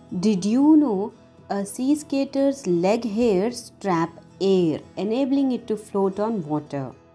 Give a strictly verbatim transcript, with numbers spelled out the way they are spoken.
Did you know a sea skater's leg hairs trap air, enabling it to float on water?